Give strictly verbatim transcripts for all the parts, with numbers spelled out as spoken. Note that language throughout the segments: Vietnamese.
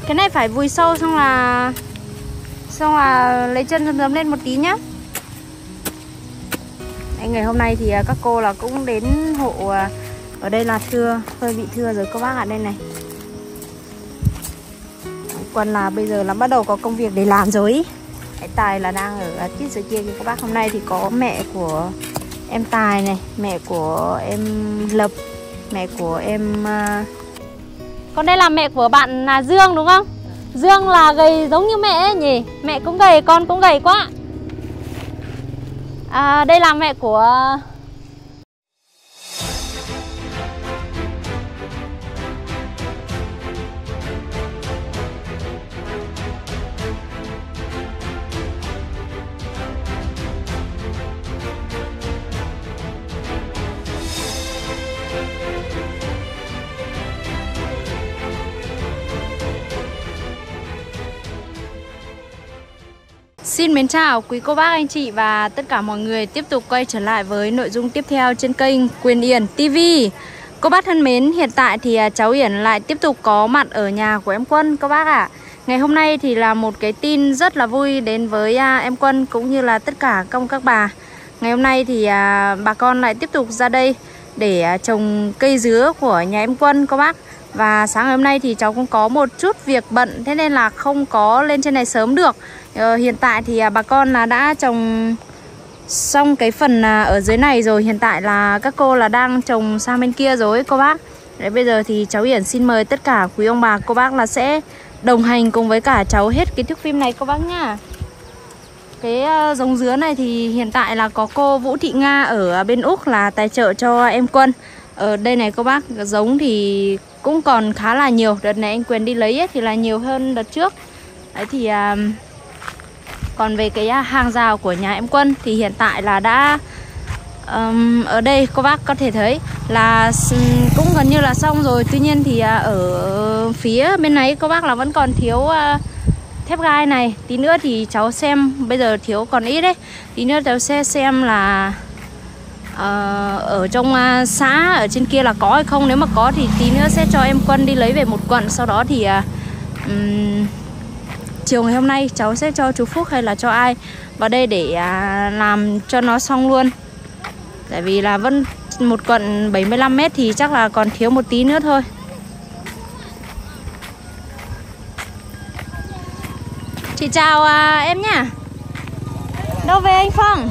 Cái này phải vùi sâu xong là xong là lấy chân dấm dấm lên một tí nhá. Đấy, ngày hôm nay thì các cô là cũng đến hộ ở đây là thưa, hơi bị thưa rồi các bác ạ. Đây này, Quân là bây giờ là bắt đầu có công việc để làm rồi. Cái Tài là đang ở tít dưới kia các bác. Hôm nay thì có mẹ của em Tài này, mẹ của em Lập, mẹ của em uh... Còn đây là mẹ của bạn là Dương đúng không? Dương là gầy giống như mẹ ấy nhỉ? Mẹ cũng gầy, con cũng gầy quá. À, đây là mẹ của... Xin mến chào quý cô bác anh chị và tất cả mọi người, tiếp tục quay trở lại với nội dung tiếp theo trên kênh Quyền Yển ti vi. Cô bác thân mến, hiện tại thì cháu Yển lại tiếp tục có mặt ở nhà của em Quân các bác ạ. À. Ngày hôm nay thì là một cái tin rất là vui đến với em Quân cũng như là tất cả công các bà. Ngày hôm nay thì bà con lại tiếp tục ra đây để trồng cây dứa của nhà em Quân các bác. Và sáng ngày hôm nay thì cháu cũng có một chút việc bận, thế nên là không có lên trên này sớm được. Ờ, hiện tại thì bà con là đã trồng xong cái phần ở dưới này rồi. Hiện tại là các cô là đang trồng sang bên kia rồi cô bác. Đấy, bây giờ thì cháu Yển xin mời tất cả quý ông bà cô bác là sẽ đồng hành cùng với cả cháu hết cái thước phim này cô bác nhá. Cái uh, giống dứa này thì hiện tại là có cô Vũ Thị Nga ở bên Úc là tài trợ cho em Quân. Ở đây này cô bác, giống thì cũng còn khá là nhiều. Đợt này anh Quyền đi lấy ấy, thì là nhiều hơn đợt trước. Đấy thì uh, còn về cái hàng rào của nhà em Quân thì hiện tại là đã um, ở đây cô bác có thể thấy là cũng gần như là xong rồi. Tuy nhiên thì uh, ở phía bên này cô bác là vẫn còn thiếu uh, thép gai này. Tí nữa thì cháu xem, bây giờ thiếu còn ít đấy. Tí nữa cháu sẽ xem là uh, ở trong uh, xã ở trên kia là có hay không. Nếu mà có thì tí nữa sẽ cho em Quân đi lấy về một quận. Sau đó thì uh, um, chiều ngày hôm nay cháu sẽ cho chú Phúc hay là cho ai vào đây để uh, làm cho nó xong luôn. Tại vì là vẫn một quận bảy mươi lăm mét thì chắc là còn thiếu một tí nữa thôi. Chị chào à, em nhá. Đâu về anh Phong?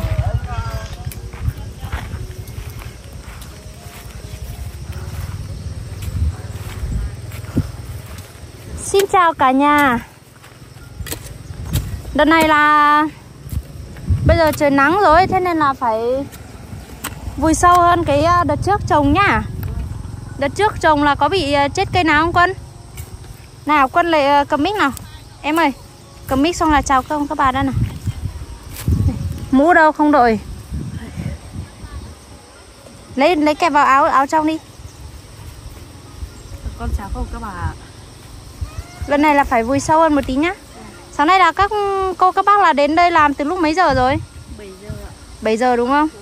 Xin chào cả nhà. Đợt này là bây giờ trời nắng rồi, thế nên là phải vùi sâu hơn cái đợt trước trồng nhá. Đợt trước trồng là có bị chết cây nào không Quân? Nào Quân lại cầm mic nào. Em ơi, cầm mic xong là chào không các bà đây nào. Mũ đâu không đội. Lấy lấy kẹp vào áo áo trong đi. Con chào không các bà. Lần này là phải vùi sâu hơn một tí nhá. Sáng nay là các cô các bác là đến đây làm từ lúc mấy giờ rồi? bảy giờ ạ. bảy giờ đúng không?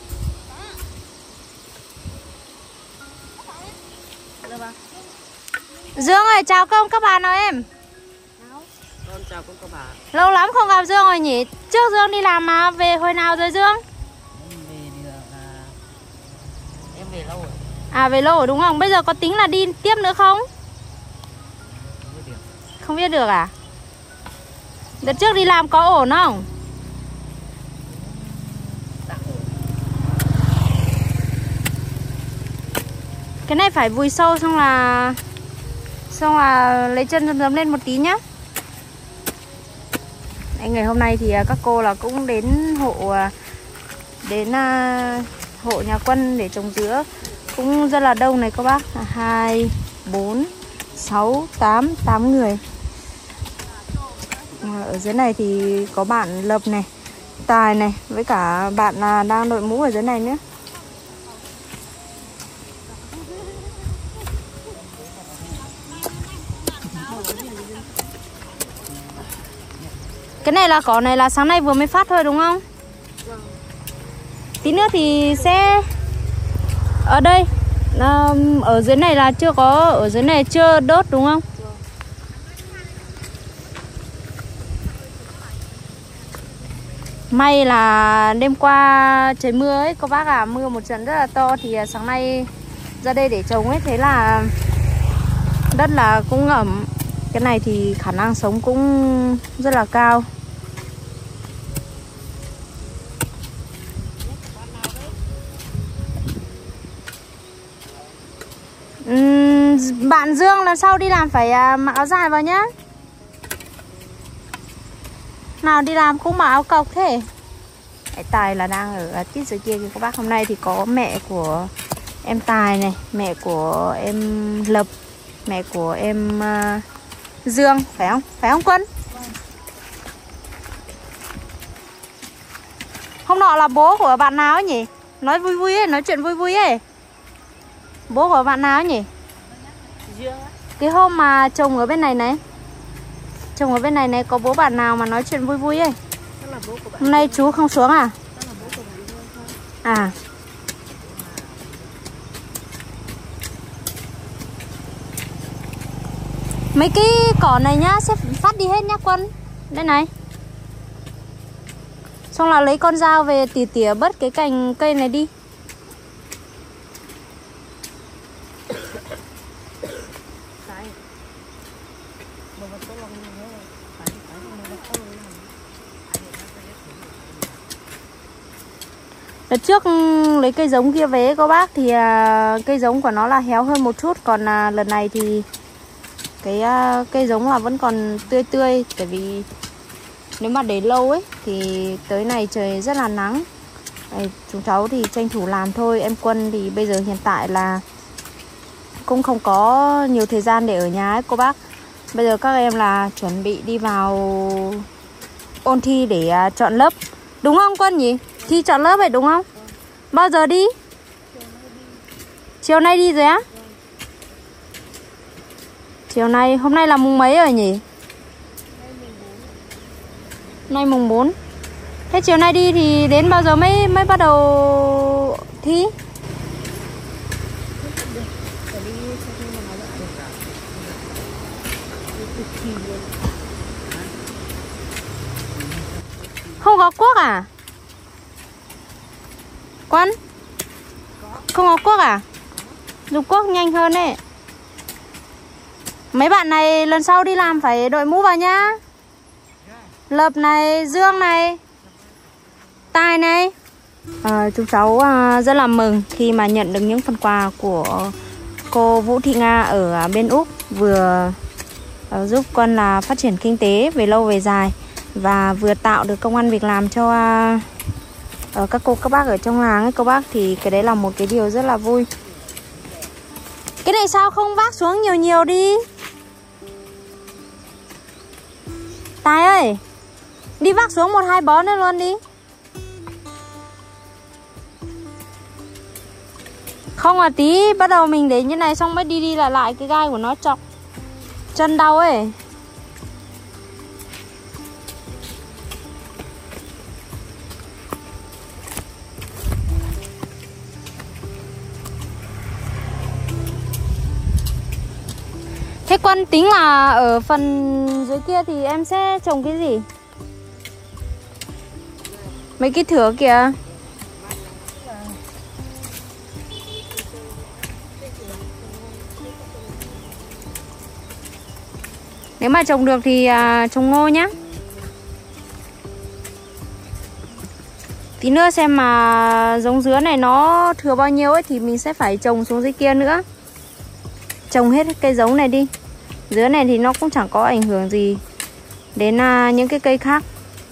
Dương ơi, chào công các bà nào em. Con chào con các bà. Lâu lắm không gặp Dương rồi nhỉ? Trước Dương đi làm mà về hồi nào rồi Dương? Em về thì là em về lâu rồi. À về lâu rồi đúng không? Bây giờ có tính là đi tiếp nữa không? Không biết được. Không biết được à? Đợt trước đi làm có ổn không? Tạm ổn. Cái này phải vùi sâu xong là xong là lấy chân dấm dấm lên một tí nhá. Đấy, ngày hôm nay thì các cô là cũng đến hộ đến uh, hộ nhà Quân để trồng dứa cũng rất là đông này các bác. Hai, bốn, sáu, tám, tám người. Ở dưới này thì có bạn Lập này, Tài này, với cả bạn uh, đang đội mũ ở dưới này nữa. Cái này là cỏ này là sáng nay vừa mới phát thôi đúng không? Vâng. Tí nữa thì sẽ ở đây ở dưới này là chưa có, ở dưới này chưa đốt đúng không? Vâng. May là đêm qua trời mưa ấy cô bác à, mưa một trận rất là to thì sáng nay ra đây để trồng ấy, thế là đất là cũng ngẩm. Cái này thì khả năng sống cũng rất là cao. uhm, Bạn Dương lần sau đi làm phải mặc áo dài vào nhá. Nào đi làm cũng mặc áo cộc thế. Cái Tài là đang ở tít dưới kia kìa các bác. Hôm nay thì có mẹ của em Tài này, mẹ của em Lập, mẹ của em uh, Dương, phải không? Phải không Quân? Hôm nọ là bố của bạn nào ấy nhỉ? Nói vui vui ấy, nói chuyện vui vui ấy. Bố của bạn nào ấy nhỉ? Cái hôm mà chồng ở bên này này, chồng ở bên này này, có bố bạn nào mà nói chuyện vui vui ấy? Hôm nay chú không xuống à? À. Mấy cái cỏ này nhá sẽ phát đi hết nhá Quân. Đây này. Xong là lấy con dao về tỉa tỉa bớt cái cành cây này đi. Đợt trước lấy cây giống kia về các bác thì uh, cây giống của nó là héo hơn một chút. Còn uh, lần này thì cái uh, cây giống là vẫn còn tươi tươi. Tại vì nếu mà để lâu ấy thì tới này trời rất là nắng. Đây, chúng cháu thì tranh thủ làm thôi. Em Quân thì bây giờ hiện tại là cũng không có nhiều thời gian để ở nhà ấy cô bác. Bây giờ các em là chuẩn bị đi vào ôn thi để uh, chọn lớp. Đúng không Quân nhỉ? Thi chọn lớp vậy đúng không? Bao giờ đi? Chiều nay đi rồi á? Chiều nay, hôm nay là mùng mấy rồi nhỉ? Nay mùng bốn. Thế chiều nay đi thì đến bao giờ mới mới bắt đầu thi? Không có cuốc à? Quân? Không có cuốc à? Dùng cuốc nhanh hơn ấy. Mấy bạn này lần sau đi làm phải đội mũ vào nhá. Lập này, Dương này, Tài này. à, Chúng cháu à, rất là mừng khi mà nhận được những phần quà của cô Vũ Thị Nga ở bên Úc. Vừa à, giúp Quân là phát triển kinh tế về lâu về dài, và vừa tạo được công ăn việc làm cho à, ở các cô các bác ở trong làng ấy cô bác. Thì cái đấy là một cái điều rất là vui. Cái này sao không vác xuống nhiều nhiều đi Tài ơi, đi vác xuống một hai bó nữa luôn đi. Không là tí bắt đầu mình để như này xong mới đi đi lại lại cái gai của nó chọc chân đau ấy. Thế Quân tính là ở phần dưới kia thì em sẽ trồng cái gì? Mấy cái thửa kìa. Nếu mà trồng được thì à, trồng ngô nhá. Tí nữa xem mà giống dứa này nó thừa bao nhiêu ấy thì mình sẽ phải trồng xuống dưới kia nữa. Trồng hết cây giống này đi. Dứa này thì nó cũng chẳng có ảnh hưởng gì đến à, những cái cây khác.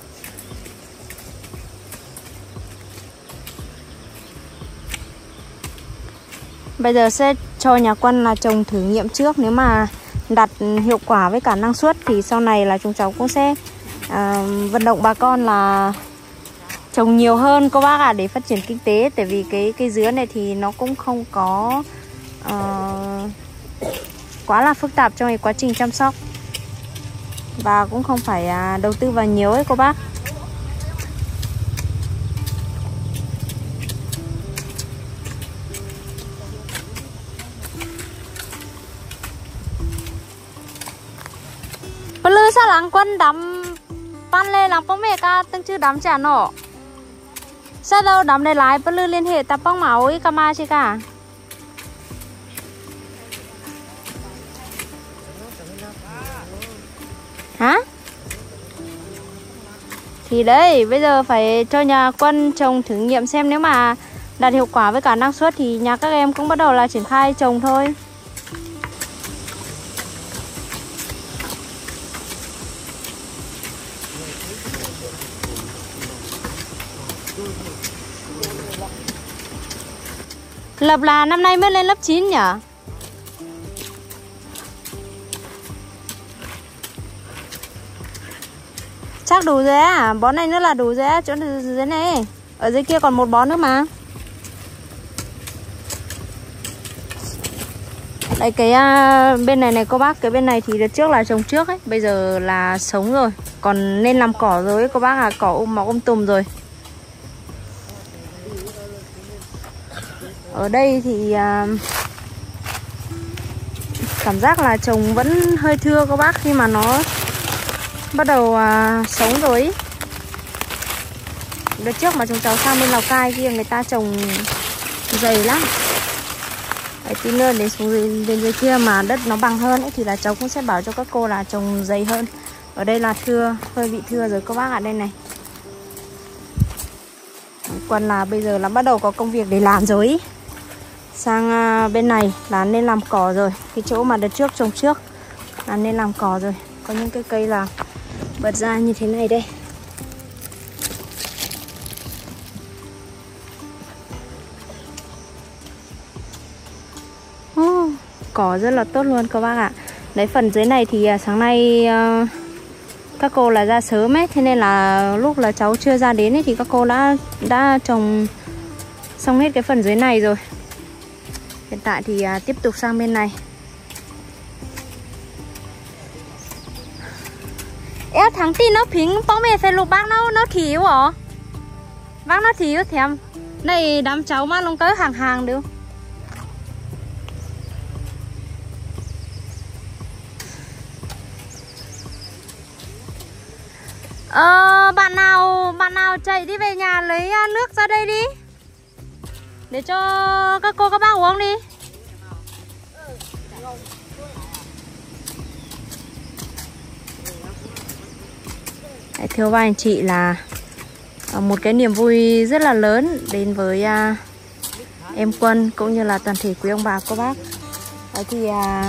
Bây giờ sẽ cho nhà Quân là trồng thử nghiệm trước. Nếu mà đạt hiệu quả với cả năng suất thì sau này là chúng cháu cũng sẽ à, vận động bà con là trồng nhiều hơn cô bác ạ, à, để phát triển kinh tế. Tại vì cái cây dứa này thì nó cũng không có uh, quá là phức tạp trong cái quá trình chăm sóc, và cũng không phải uh, đầu tư vào nhiều ấy cô bác. Lư sao lắng Quân đắm pan lê làm bóng mẹ ca từng chữ đám trả nọ. Sao đâu đám này lái bất lư liên hệ tập bóng máu ấy ca ma chứ cả. Hả? Thì đấy, bây giờ phải cho nhà Quân trồng thử nghiệm xem nếu mà đạt hiệu quả với cả năng suất thì nhà các em cũng bắt đầu là triển khai trồng thôi. Lập là năm nay mới lên lớp chín nhỉ? Chắc đủ rồi á, bón này nữa là đủ rồi á, chỗ dưới này. Ở dưới kia còn một bón nữa mà. Đây cái uh, bên này này cô bác, cái bên này thì đợt trước là trồng trước ấy, bây giờ là sống rồi. Còn nên làm cỏ rồi ấy, cô bác à, cỏ um mọc um tùm rồi. Ở đây thì uh, cảm giác là trồng vẫn hơi thưa cô bác khi mà nó bắt đầu uh, sống rồi ý. Đợt trước mà chúng cháu sang bên Lào Cai kia người ta trồng dày lắm. Đấy, tí nữa đến xuống dưới, đến dưới kia mà đất nó bằng hơn ấy, thì là cháu cũng sẽ bảo cho các cô là trồng dày hơn. Ở đây là thưa, hơi bị thưa rồi các bác ạ. Đây này. Còn là bây giờ là bắt đầu có công việc để làm rồi ý. Sang uh, bên này là nên làm cỏ rồi. Cái chỗ mà đợt trước trồng trước là nên làm cỏ rồi. Có những cái cây là bật ra như thế này đây. Oh, cỏ rất là tốt luôn các bác ạ. Đấy, phần dưới này thì sáng nay uh, các cô là ra sớm ấy, thế nên là lúc là cháu chưa ra đến ấy, thì các cô đã đã trồng xong hết cái phần dưới này rồi. Hiện tại thì uh, tiếp tục sang bên này. Eo thằng tin nó phính bóng mẹ phải lục bác nó nó thiếu hả? Bác nó thiếu thèm. Này đám cháu mà lông tới hàng hàng được. Ờ, bạn nào bạn nào chạy đi về nhà lấy nước ra đây đi. Để cho các cô các bác uống đi. Đấy, thưa ba anh chị là một cái niềm vui rất là lớn đến với uh, em Quân cũng như là toàn thể quý ông bà cô bác. Đấy thì uh,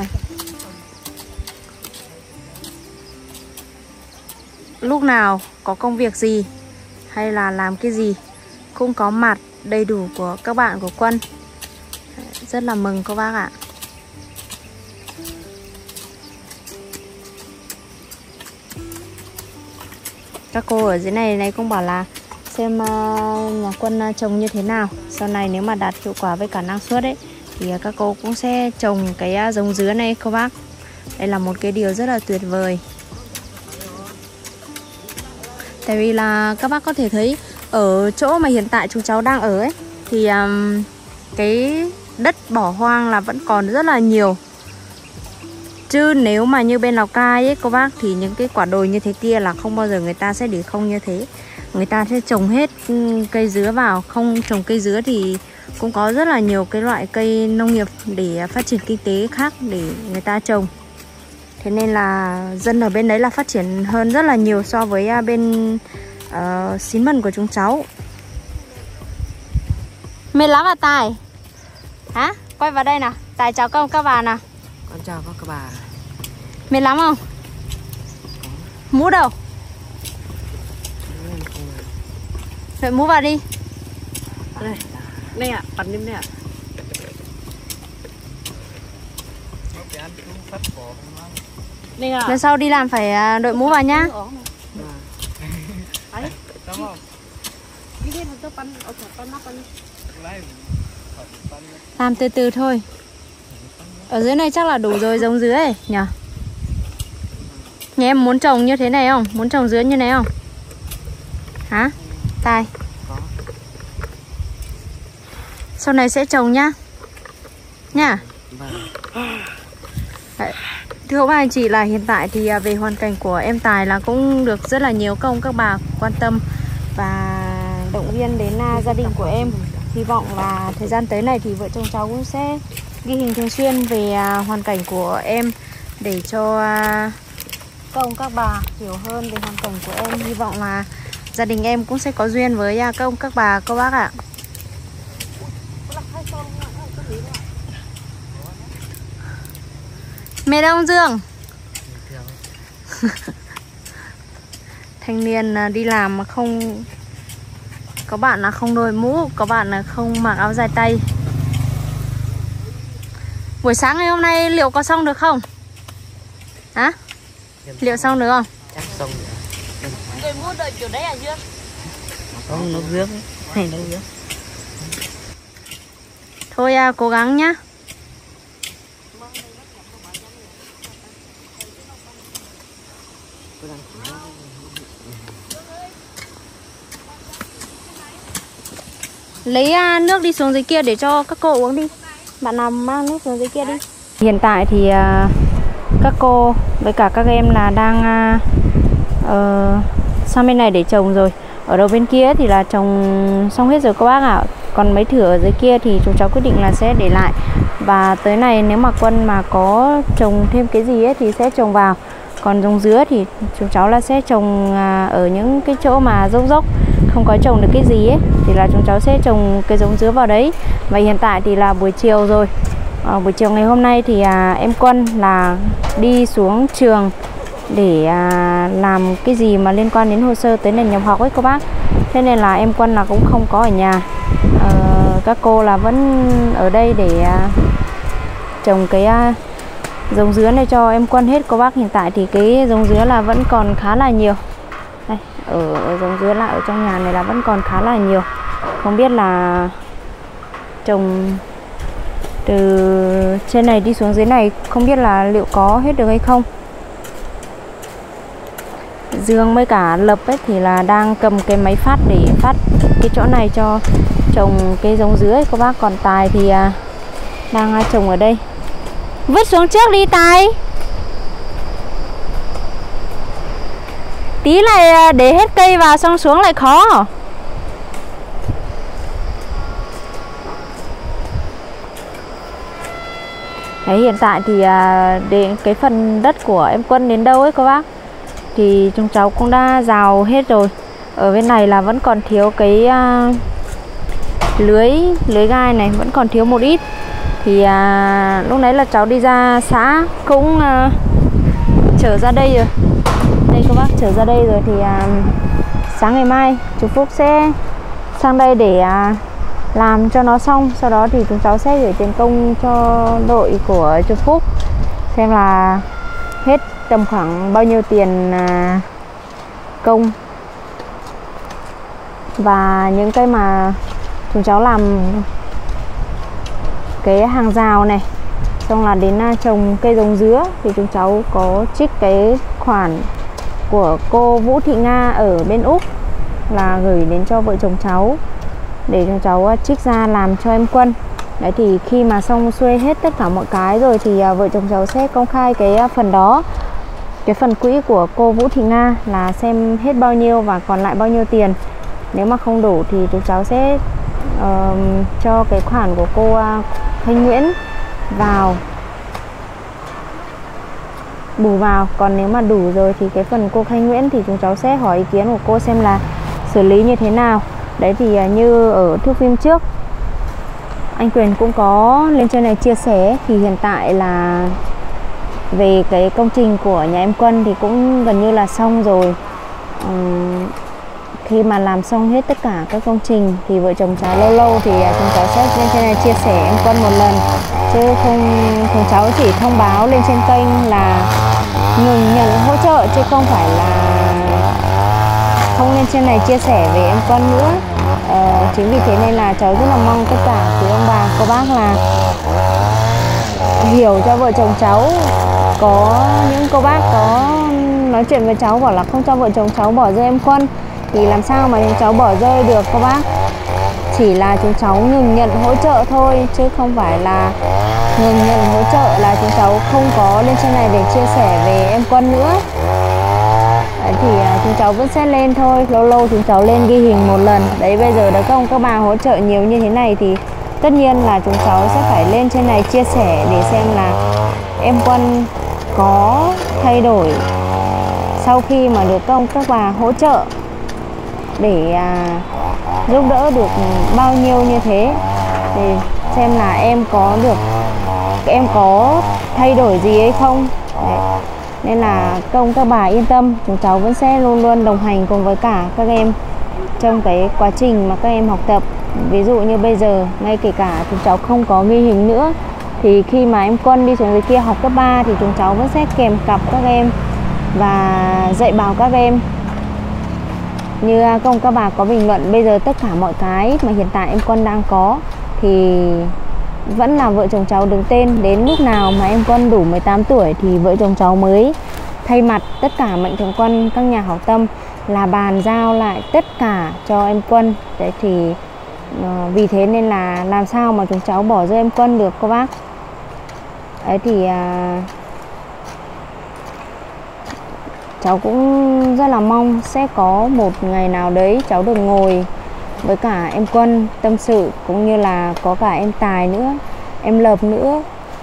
lúc nào có công việc gì hay là làm cái gì cũng có mặt đầy đủ của các bạn của Quân. Rất là mừng cô bác ạ. Các cô ở dưới này này cũng bảo là xem uh, nhà Quân uh, trồng như thế nào. Sau này nếu mà đạt hiệu quả với cả năng suất ấy thì uh, các cô cũng sẽ trồng cái uh, giống dứa này cô bác. Đây là một cái điều rất là tuyệt vời. Tại vì là các bác có thể thấy ở chỗ mà hiện tại chúng cháu đang ở ấy thì um, cái đất bỏ hoang là vẫn còn rất là nhiều. Chứ nếu mà như bên Lào Cai ấy cô bác thì những cái quả đồi như thế kia là không bao giờ người ta sẽ để không như thế. Người ta sẽ trồng hết cây dứa vào. Không trồng cây dứa thì cũng có rất là nhiều cái loại cây nông nghiệp để phát triển kinh tế khác để người ta trồng. Thế nên là dân ở bên đấy là phát triển hơn rất là nhiều so với bên uh, Xín Mần của chúng cháu. Mệt lắm à Tài? Hả? Quay vào đây nào. Tài chào các, các bà nào. Con chào các bà. Mệt lắm không? Mũ đâu? Đợi mũ vào đi. Đây, đây ạ, bắn đêm đây ạ. Đây ạ. Lần sau đi làm phải đội mũ vào nhá. Làm từ từ thôi. Ở dưới này chắc là đủ rồi, giống dứa ấy nhỉ? Nhà em muốn trồng như thế này không? Muốn trồng dứa như này không? Hả? Tài. Sau này sẽ trồng nhá. Nhá. Đấy. Thưa các anh chị là hiện tại thì về hoàn cảnh của em Tài là cũng được rất là nhiều các ông các bà quan tâm và động viên đến gia đình của em. Hy vọng là thời gian tới này thì vợ chồng cháu cũng sẽ ghi hình thường xuyên về hoàn cảnh của em để cho các ông các bà hiểu hơn về hoàn cảnh của em. Hy vọng là gia đình em cũng sẽ có duyên với các ông các bà các bác ạ. Mẹ đâu ông Dương? Thanh niên đi làm mà không, có bạn là không đội mũ, có bạn là không mặc áo dài tay. Buổi sáng ngày hôm nay liệu có xong được không? Hả? Liệu xong được không? Chắc xong rồi. Người mua đợi kiểu đấy à Dương? Không, nó rước hay nó rước. Thôi à, cố gắng nhá. Lấy nước đi xuống dưới kia để cho các cô uống đi. Bạn nào mang nước xuống dưới kia đi. Hiện tại thì uh, các cô với cả các em là đang uh, uh, sang bên này để trồng rồi. Ở đầu bên kia thì là trồng xong hết rồi các bác ạ. Còn mấy thửa ở dưới kia thì chúng cháu quyết định là sẽ để lại. Và tới này nếu mà Quân mà có trồng thêm cái gì ấy thì sẽ trồng vào. Còn giống dứa thì chúng cháu là sẽ trồng uh, ở những cái chỗ mà dốc dốc, không có trồng được cái gì ấy thì là chúng cháu sẽ trồng cái giống dứa vào đấy. Và hiện tại thì là buổi chiều rồi. À, buổi chiều ngày hôm nay thì à, em Quân là đi xuống trường để à, làm cái gì mà liên quan đến hồ sơ tới nền nhập học ấy các bác. Thế nên là em Quân là cũng không có ở nhà. À, các cô là vẫn ở đây để à, trồng cái à, giống dứa này cho em Quân hết các bác. Hiện tại thì cái giống dứa là vẫn còn khá là nhiều. Đây, ở, ở giống dứa là ở trong nhà này là vẫn còn khá là nhiều. Không biết là trồng từ trên này đi xuống dưới này không biết là liệu có hết được hay không. Dương với cả Lập ấy thì là đang cầm cái máy phát để phát cái chỗ này cho trồng cái giống dứa ấy các bác. Còn Tài thì à, đang trồng ở đây. Vứt xuống trước đi Tài. Tí này để hết cây vào xong xuống lại khó. Đấy, hiện tại thì à, đến cái phần đất của em Quân đến đâu ấy các bác thì chúng cháu cũng đã rào hết rồi. Ở bên này là vẫn còn thiếu cái à, lưới lưới gai này, vẫn còn thiếu một ít. Thì à, lúc nãy là cháu đi ra xã cũng à, trở ra đây rồi. Đây các bác, trở ra đây rồi thì à, sáng ngày mai chú Phúc sẽ sang đây để à, làm cho nó xong. Sau đó thì chúng cháu sẽ gửi tiền công cho đội của chú Phúc xem là hết tầm khoảng bao nhiêu tiền à, công. Và những cái mà chúng cháu làm cái hàng rào này, xong là đến à, trồng cây giống dứa thì chúng cháu có trích cái khoản của cô Vũ Thị Nga ở bên Úc là gửi đến cho vợ chồng cháu để chúng cháu trích ra làm cho em Quân. Đấy thì khi mà xong xuôi hết tất cả mọi cái rồi thì vợ chồng cháu sẽ công khai cái phần đó, cái phần quỹ của cô Vũ Thị Nga là xem hết bao nhiêu và còn lại bao nhiêu tiền. Nếu mà không đủ thì chúng cháu sẽ uh, cho cái khoản của cô uh, Thanh Nguyễn vào, bù vào. Còn nếu mà đủ rồi thì cái phần cô Thanh Nguyễn thì chúng cháu sẽ hỏi ý kiến của cô xem là xử lý như thế nào. Đấy thì như ở thước phim trước anh Quyền cũng có lên trên này chia sẻ thì hiện tại là về cái công trình của nhà em Quân thì cũng gần như là xong rồi. uhm, Khi mà làm xong hết tất cả các công trình thì vợ chồng cháu lâu lâu thì chúng cháu sẽ lên trên này chia sẻ em Quân một lần, chứ không chúng cháu chỉ thông báo lên trên kênh là ngừng nhận hỗ trợ, chứ không phải là không lên trên này chia sẻ về em Quân nữa. Ờ, chính vì thế nên là cháu rất là mong tất cả quý ông bà cô bác là hiểu cho vợ chồng cháu. Có những cô bác có nói chuyện với cháu bảo là không cho vợ chồng cháu bỏ rơi em Quân thì làm sao mà chúng cháu bỏ rơi được cô bác. Chỉ là chúng cháu ngừng nhận hỗ trợ thôi, chứ không phải là thường nhận hỗ trợ là chúng cháu không có lên trên này để chia sẻ về em Quân nữa. Đấy, thì uh, chúng cháu vẫn sẽ lên thôi, lâu lâu chúng cháu lên ghi hình một lần. Đấy, bây giờ được các ông các bà hỗ trợ nhiều như thế này thì tất nhiên là chúng cháu sẽ phải lên trên này chia sẻ để xem là em Quân có thay đổi sau khi mà được các ông các bà hỗ trợ, để à, giúp đỡ được bao nhiêu như thế, để xem là em có được em có thay đổi gì hay không. Đấy. Nên là các ông các bà yên tâm, chúng cháu vẫn sẽ luôn luôn đồng hành cùng với cả các em trong cái quá trình mà các em học tập. Ví dụ như bây giờ ngay kể cả chúng cháu không có ghi hình nữa thì khi mà em Quân đi xuống dưới kia học cấp ba thì chúng cháu vẫn sẽ kèm cặp các em và dạy bảo các em. Như các ông các bà có bình luận, bây giờ tất cả mọi cái mà hiện tại em Quân đang có thì vẫn là vợ chồng cháu đứng tên. Đến lúc nào mà em Quân đủ mười tám tuổi thì vợ chồng cháu mới thay mặt tất cả mạnh thường quân, các nhà hảo tâm là bàn giao lại tất cả cho em Quân. Đấy thì uh, vì thế nên là làm sao mà chúng cháu bỏ rơi em Quân được các bác. Đấy thì uh, cháu cũng rất là mong sẽ có một ngày nào đấy cháu được ngồi với cả em Quân tâm sự, cũng như là có cả em Tài nữa, em Lộc nữa,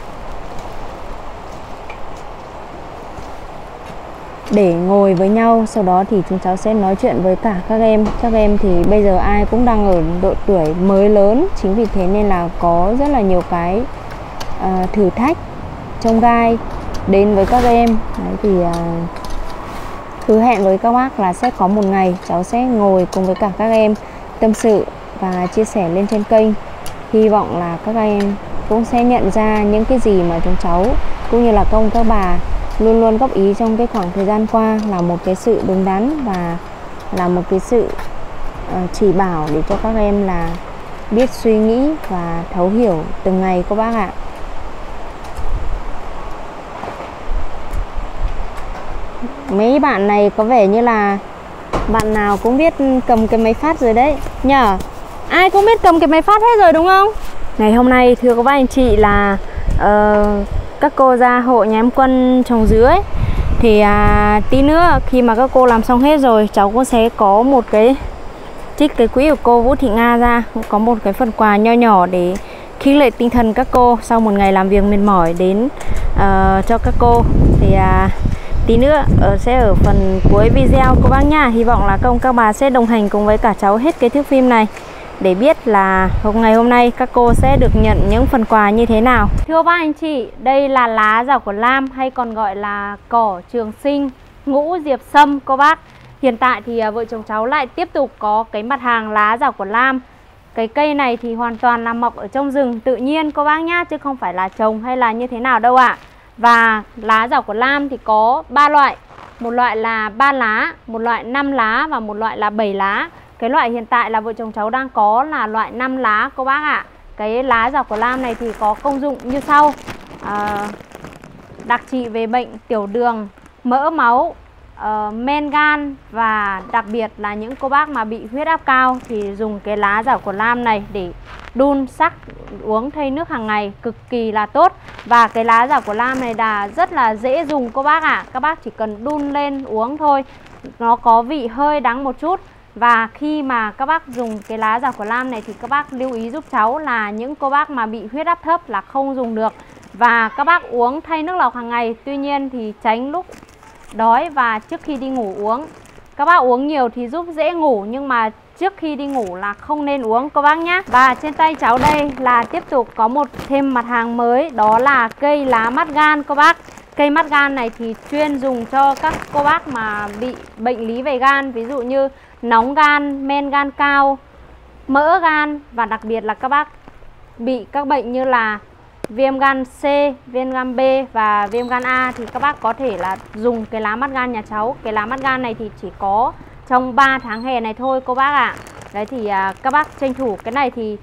để ngồi với nhau. Sau đó thì chúng cháu sẽ nói chuyện với cả các em. Các em thì bây giờ ai cũng đang ở độ tuổi mới lớn, chính vì thế nên là có rất là nhiều cái uh, thử thách chông gai đến với các em. Đấy thì uh, hứa hẹn với các bác là sẽ có một ngày cháu sẽ ngồi cùng với cả các em tâm sự và chia sẻ lên trên kênh. Hy vọng là các em cũng sẽ nhận ra những cái gì mà chúng cháu cũng như là các ông các bà luôn luôn góp ý trong cái khoảng thời gian qua là một cái sự đúng đắn và là một cái sự uh, chỉ bảo để cho các em là biết suy nghĩ và thấu hiểu từng ngày các bác ạ. Mấy bạn này có vẻ như là bạn nào cũng biết cầm cái máy phát rồi đấy nhờ. Ai cũng biết cầm cái máy phát hết rồi đúng không? Ngày hôm nay thưa các bác anh chị là uh, các cô ra hộ nhà em Quân trồng dứa ấy. Thì à, tí nữa khi mà các cô làm xong hết rồi, cháu cũng sẽ có một cái trích cái quỹ của cô Vũ Thị Nga ra, có một cái phần quà nho nhỏ để khích lệ tinh thần các cô sau một ngày làm việc mệt mỏi đến uh, cho các cô. Thì uh, tí nữa ở sẽ ở phần cuối video cô bác nha. Hy vọng là các ông các bà sẽ đồng hành cùng với cả cháu hết cái thước phim này để biết là hôm ngày hôm nay các cô sẽ được nhận những phần quà như thế nào. Thưa bác anh chị, đây là lá giảo của lam hay còn gọi là cỏ trường sinh, ngũ diệp sâm cô bác. Hiện tại thì vợ chồng cháu lại tiếp tục có cái mặt hàng lá giảo của lam. Cái cây này thì hoàn toàn là mọc ở trong rừng tự nhiên cô bác nhá, chứ không phải là trồng hay là như thế nào đâu ạ. À. Và lá giảo của lam thì có ba loại. Một loại là ba lá, một loại năm lá và một loại là bảy lá. Cái loại hiện tại là vợ chồng cháu đang có là loại năm lá cô bác ạ. À. Cái lá giảo của lam này thì có công dụng như sau. à, Đặc trị về bệnh tiểu đường, mỡ máu, uh, men gan, và đặc biệt là những cô bác mà bị huyết áp cao thì dùng cái lá giảo của lam này để đun sắc uống thay nước hàng ngày cực kỳ là tốt. Và cái lá giảo của lam này là rất là dễ dùng cô bác ạ. À. Các bác chỉ cần đun lên uống thôi. Nó có vị hơi đắng một chút. Và khi mà các bác dùng cái lá giảo của lam này thì các bác lưu ý giúp cháu là những cô bác mà bị huyết áp thấp là không dùng được. Và các bác uống thay nước lọc hàng ngày. Tuy nhiên thì tránh lúc đói và trước khi đi ngủ uống. Các bác uống nhiều thì giúp dễ ngủ, nhưng mà trước khi đi ngủ là không nên uống các bác nhé. Và trên tay cháu đây là tiếp tục có một thêm mặt hàng mới, đó là cây lá mắt gan các bác. Cây mắt gan này thì chuyên dùng cho các cô bác mà bị bệnh lý về gan, ví dụ như nóng gan, men gan cao, mỡ gan, và đặc biệt là các bác bị các bệnh như là viêm gan C, viêm gan B và viêm gan A thì các bác có thể là dùng cái lá mắt gan nhà cháu. Cái lá mắt gan này thì chỉ có trong ba tháng hè này thôi cô bác ạ. À. Đấy thì à, các bác tranh thủ cái này thì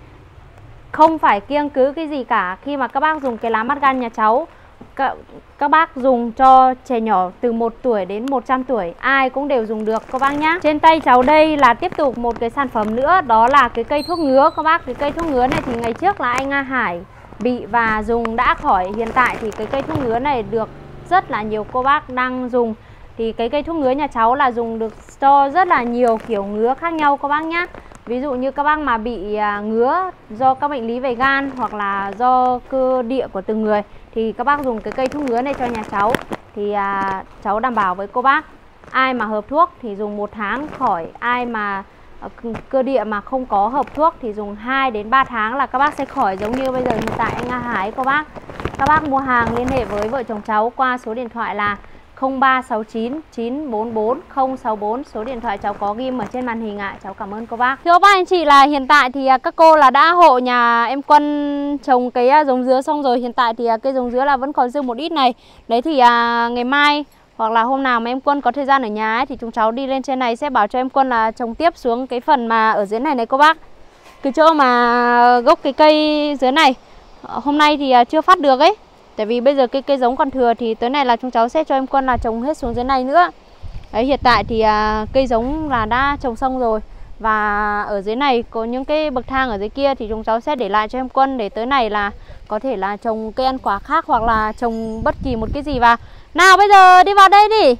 không phải kiêng cứ cái gì cả. Khi mà các bác dùng cái lá mắt gan nhà cháu, các, các bác dùng cho trẻ nhỏ từ một tuổi đến một trăm tuổi, ai cũng đều dùng được các bác nhá. Trên tay cháu đây là tiếp tục một cái sản phẩm nữa, đó là cái cây thuốc ngứa các bác. Cái cây thuốc ngứa này thì ngày trước là anh A Hải bị và dùng đã khỏi. Hiện tại thì cái cây thuốc ngứa này được rất là nhiều cô bác đang dùng. Thì cái cây thuốc ngứa nhà cháu là dùng được cho rất là nhiều kiểu ngứa khác nhau các bác nhé. Ví dụ như các bác mà bị ngứa do các bệnh lý về gan hoặc là do cơ địa của từng người thì các bác dùng cái cây thuốc ngứa này cho nhà cháu. Thì à, cháu đảm bảo với cô bác, ai mà hợp thuốc thì dùng một tháng khỏi. Ai mà cơ địa mà không có hợp thuốc thì dùng hai đến ba tháng là các bác sẽ khỏi. Giống như bây giờ hiện tại anh Nga Hải cô bác. Các bác mua hàng liên hệ với vợ chồng cháu qua số điện thoại là không ba sáu chín chín bốn bốn không sáu bốn. Số điện thoại cháu có ghim ở trên màn hình ạ. À. Cháu cảm ơn cô bác. Thưa bác anh chị là hiện tại thì các cô là đã hộ nhà em Quân trồng cái giống dứa xong rồi. Hiện tại thì cây giống dứa là vẫn còn dư một ít này. Đấy thì à, ngày mai hoặc là hôm nào mà em Quân có thời gian ở nhà ấy, thì chúng cháu đi lên trên này sẽ bảo cho em Quân là trồng tiếp xuống cái phần mà ở dưới này này cô bác. Cái chỗ mà gốc cái cây dưới này hôm nay thì chưa phát được ấy. Tại vì bây giờ cái cây giống còn thừa thì tới này là chúng cháu sẽ cho em Quân là trồng hết xuống dưới này nữa. Đấy, hiện tại thì à, cây giống là đã trồng xong rồi. Và ở dưới này có những cái bậc thang ở dưới kia thì chúng cháu sẽ để lại cho em Quân để tới này là có thể là trồng cây ăn quả khác hoặc là trồng bất kỳ một cái gì vào. Nào bây giờ đi vào đây đi.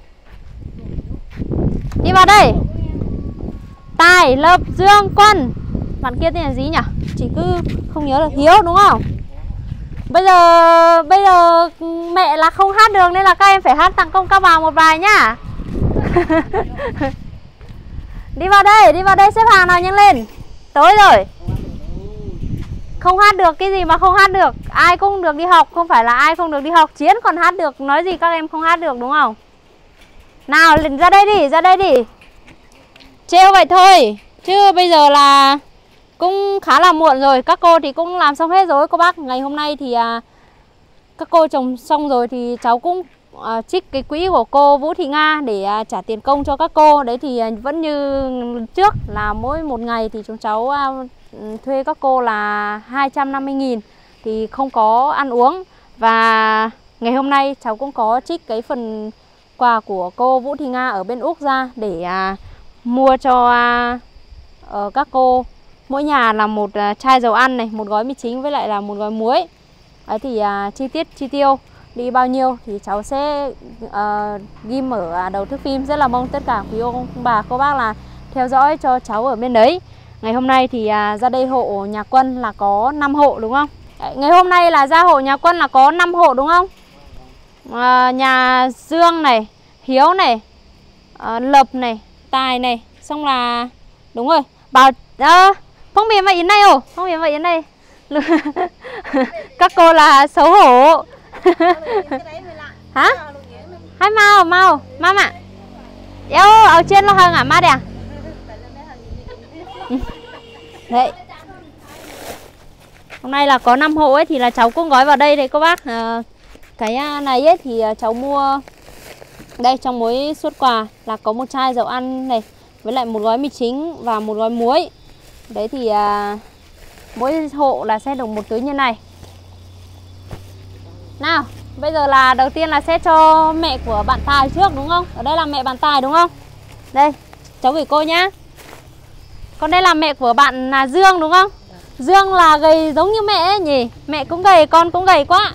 Đi vào đây. Tài, Lập, Dương, Quân. Bạn kia tên là gì nhỉ? Chỉ cứ không nhớ được. Hiếu đúng không? Bây giờ bây giờ mẹ là không hát được nên là các em phải hát tặng công các vào một bài nhá. Đi vào đây, đi vào đây xếp hàng nào nhanh lên. Tối rồi. Không hát được cái gì mà không hát được. Ai cũng được đi học, không phải là ai không được đi học. Chiến còn hát được, nói gì các em không hát được đúng không? Nào ra đây đi, ra đây đi. Trêu vậy thôi. Chứ bây giờ là cũng khá là muộn rồi. Các cô thì cũng làm xong hết rồi cô bác. Ngày hôm nay thì à, các cô trồng xong rồi thì cháu cũng à, trích cái quỹ của cô Vũ Thị Nga để à, trả tiền công cho các cô. Đấy thì à, vẫn như trước là mỗi một ngày thì chúng cháu à, thuê các cô là hai trăm năm mươi nghìn. Thì không có ăn uống. Và ngày hôm nay cháu cũng có trích cái phần quà của cô Vũ Thị Nga ở bên Úc ra để à, mua cho à, uh, các cô. Mỗi nhà là một uh, chai dầu ăn này, một gói mì chính với lại là một gói muối. Đấy thì uh, chi tiết chi tiêu đi bao nhiêu thì cháu sẽ uh, ghim ở đầu thước phim. Rất là mong tất cả quý ông bà cô bác là theo dõi cho cháu ở bên đấy. Ngày hôm nay thì uh, ra đây hộ nhà Quân là có năm hộ đúng không? Đấy, ngày hôm nay là ra hộ nhà Quân là có năm hộ đúng không? Uh, nhà Dương này, Hiếu này, uh, Lập này, Tài này, xong là đúng rồi. Bảo uh, Phong Miền và Yến đây ồ, Phong Miền và Yến đây. Các cô là xấu hổ. Hả? Hai mau, mau, mam ạ. Yêu, ở trên lo hơn à, ma đè. Đấy. Hôm nay là có năm hộ ấy thì là cháu cũng gói vào đây đấy cô bác. À, cái này ấy thì cháu mua đây trong mỗi suất quà là có một chai dầu ăn này với lại một gói mì chính và một gói muối. Đấy thì à, mỗi hộ là sẽ được một túi như này. Nào, bây giờ là đầu tiên là sẽ cho mẹ của bạn Tài trước đúng không? Ở đây là mẹ bạn Tài đúng không? Đây, cháu gửi cô nhá. Còn đây là mẹ của bạn là Dương đúng không? Dương là gầy giống như mẹ ấy nhỉ? Mẹ cũng gầy, con cũng gầy quá.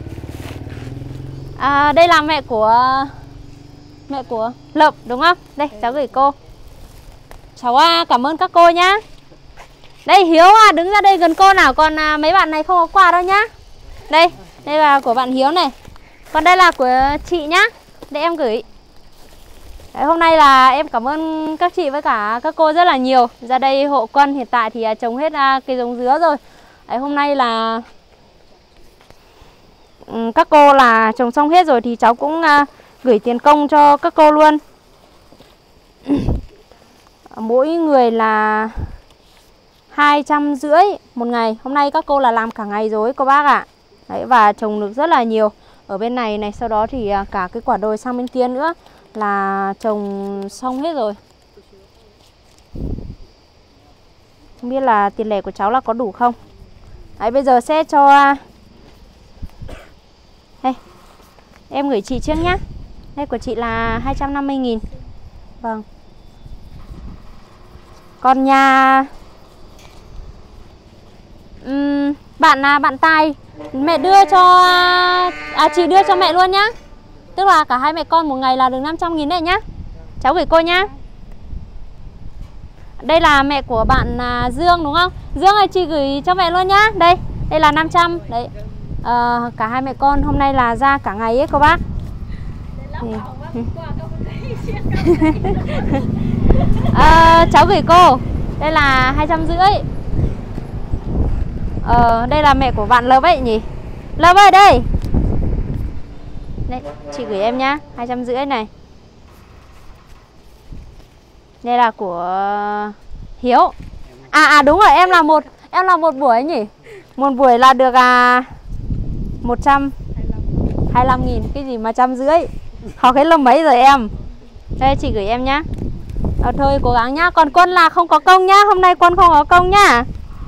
À, đây là mẹ của mẹ của Lập đúng không? Đây, cháu gửi cô. Cháu cảm ơn các cô nhá. Đây Hiếu à, đứng ra đây gần cô nào. Còn à, mấy bạn này không có quà đâu nhá. Đây, đây là của bạn Hiếu này. Còn đây là của chị nhá. Để em gửi. Đấy, hôm nay là em cảm ơn các chị với cả các cô rất là nhiều. Ra đây hộ Quân hiện tại thì à, trồng hết à, cây giống dứa rồi. Đấy, hôm nay là um, các cô là trồng xong hết rồi thì cháu cũng à, gửi tiền công cho các cô luôn. Mỗi người là hai trăm rưỡi một ngày. Hôm nay các cô là làm cả ngày rồi cô bác ạ. Đấy, và trồng được rất là nhiều ở bên này này. Sau đó thì cả cái quả đồi sang bên kia nữa là trồng xong hết rồi. Không biết là tiền lẻ của cháu là có đủ không. Đấy, bây giờ sẽ cho đây, em gửi chị trước nhá. Đây của chị là hai trăm năm mươi nghìn. Vâng. Còn nhà uhm, bạn là bạn Tài Mẹ đưa cho à chị đưa cho mẹ luôn nhá. Tức là cả hai mẹ con một ngày là được năm trăm nghìn này nhá. Cháu gửi cô nhá. Đây là mẹ của bạn à, Dương đúng không? Dương ơi, chị gửi cho mẹ luôn nhá. Đây, đây là năm trăm. Đấy. À, cả hai mẹ con hôm nay là ra cả ngày ấy cô bác. Thì... à, cháu gửi cô. Đây là hai trăm rưỡi. Ờ, đây là mẹ của bạn Love ấy nhỉ? Love ơi đây. Đây, chị gửi em nhá, hai trăm rưỡi này. Đây là của Hiếu. À à đúng rồi, em là một em là một buổi nhỉ? Một buổi là được à một trăm hai mươi lăm nghìn, cái gì mà trăm rưỡi. Học hết lớp mấy rồi em? Đây chị gửi em nhá. Ờ, thôi cố gắng nhá, còn Quân là không có công nhá, hôm nay Quân không có công nhá.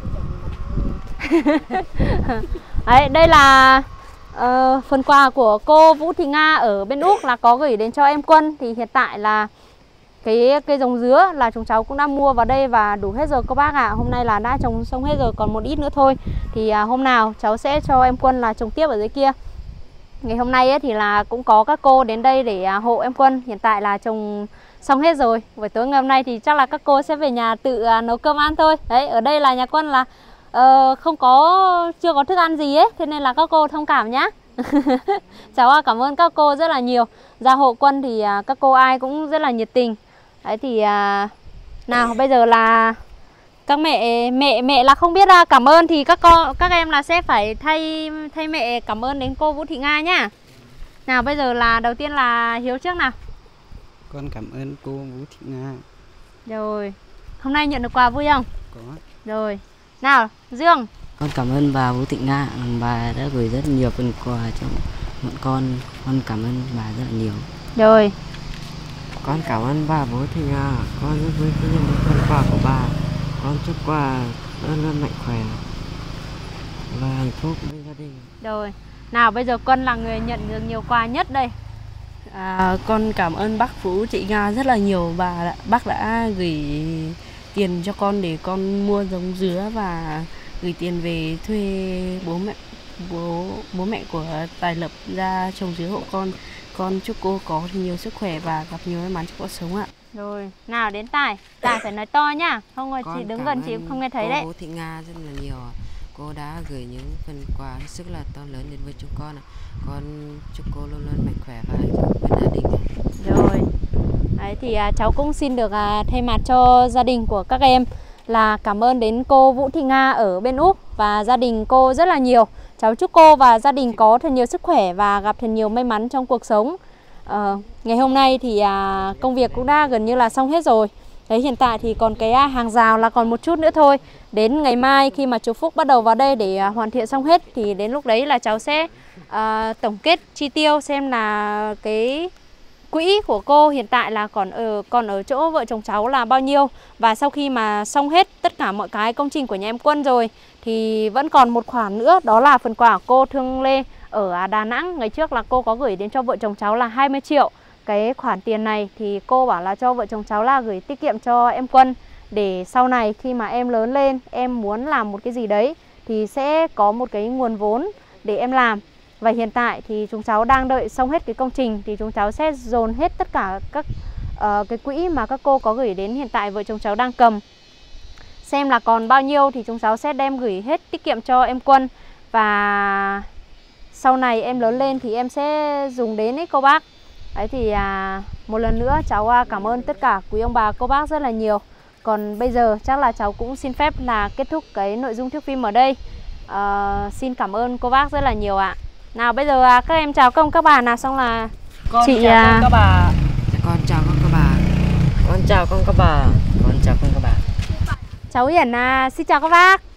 Đấy, đây là uh, phần quà của cô Vũ Thị Nga ở bên Úc là có gửi đến cho em Quân. Thì hiện tại là cái cây giống dứa là chúng cháu cũng đã mua vào đây và đủ hết rồi các bác ạ. À. Hôm nay là đã trồng xong hết rồi, còn một ít nữa thôi. Thì uh, hôm nào cháu sẽ cho em Quân là trồng tiếp ở dưới kia. Ngày hôm nay ấy, thì là cũng có các cô đến đây để uh, hộ em Quân. Hiện tại là trồng xong hết rồi. Buổi tối ngày hôm nay thì chắc là các cô sẽ về nhà tự uh, nấu cơm ăn thôi. Đấy, ở đây là nhà Quân là uh, không có, chưa có thức ăn gì ấy. Thế nên là các cô thông cảm nhá. Cháu cảm ơn các cô rất là nhiều. Gia hộ Quân thì uh, các cô ai cũng rất là nhiệt tình. Đấy thì uh, nào bây giờ là các mẹ mẹ mẹ là không biết uh, cảm ơn thì các con các em là sẽ phải thay thay mẹ cảm ơn đến cô Vũ Thị Nga nhá. Nào bây giờ là đầu tiên là Hiếu trước nào. Con cảm ơn cô Vũ Thị Nga. Rồi, hôm nay nhận được quà vui không? Có. Rồi, nào Dương. Con cảm ơn bà Vũ Thị Nga, bà đã gửi rất nhiều phần quà cho bọn con. Con cảm ơn bà rất là nhiều. Rồi. Con cảm ơn bà Vũ Thị Nga, con rất vui khi nhận được phần quà của bà. Con chúc bà luôn luôn mạnh khỏe và hạnh phúc với gia đình. Rồi, nào bây giờ Quân là người nhận được nhiều quà nhất đây. À, con cảm ơn bác Vũ Thị Nga rất là nhiều. Bà bác đã gửi tiền cho con để con mua giống dứa và gửi tiền về thuê bố mẹ bố bố mẹ của Tài Lập ra trồng dứa hộ con. Con chúc cô có nhiều sức khỏe và gặp nhiều may mắn trong cuộc sống ạ. Rồi, nào đến Tài. Tài phải nói to nhá. Không rồi chị đứng gần chị không nghe thấy cô đấy. Vũ Thị Nga rất là nhiều. Cô đã gửi những phần quà hết sức là to lớn đến với chúng con. Con chúc cô luôn luôn mạnh khỏe và hạnh phúc với gia đình. Rồi. Đấy thì à, cháu cũng xin được à, thay mặt cho gia đình của các em là cảm ơn đến cô Vũ Thị Nga ở bên Úc và gia đình cô rất là nhiều. Cháu chúc cô và gia đình có thật nhiều sức khỏe và gặp thật nhiều may mắn trong cuộc sống. À, ngày hôm nay thì à, công việc cũng đã gần như là xong hết rồi. Đấy, hiện tại thì còn cái à, hàng rào là còn một chút nữa thôi. Đến ngày mai khi mà chú Phúc bắt đầu vào đây để à, hoàn thiện xong hết thì đến lúc đấy là cháu sẽ à, tổng kết chi tiêu xem là cái quỹ của cô hiện tại là còn ở còn ở chỗ vợ chồng cháu là bao nhiêu. Và sau khi mà xong hết tất cả mọi cái công trình của nhà em Quân rồi thì vẫn còn một khoản nữa, đó là phần quà của cô Thương Lê ở Đà Nẵng. Ngày trước là cô có gửi đến cho vợ chồng cháu là hai mươi triệu. Cái khoản tiền này thì cô bảo là cho vợ chồng cháu là gửi tiết kiệm cho em Quân, để sau này khi mà em lớn lên, em muốn làm một cái gì đấy thì sẽ có một cái nguồn vốn để em làm. Và hiện tại thì chúng cháu đang đợi xong hết cái công trình thì chúng cháu sẽ dồn hết tất cả các uh, cái quỹ mà các cô có gửi đến, hiện tại vợ chồng cháu đang cầm, xem là còn bao nhiêu thì chúng cháu sẽ đem gửi hết tiết kiệm cho em Quân. Và sau này em lớn lên thì em sẽ dùng đến ấy cô bác. Đấy thì à, một lần nữa cháu cảm ơn tất cả quý ông bà cô bác rất là nhiều. Còn bây giờ chắc là cháu cũng xin phép là kết thúc cái nội dung thước phim ở đây. à, Xin cảm ơn cô bác rất là nhiều ạ. Nào bây giờ à, các em chào công các bà nào, xong là Con chị chào à... con các bà. Con chào con các bà. Con chào con các bà. Con chào con các bà. Cháu Hiển à, xin chào các bác.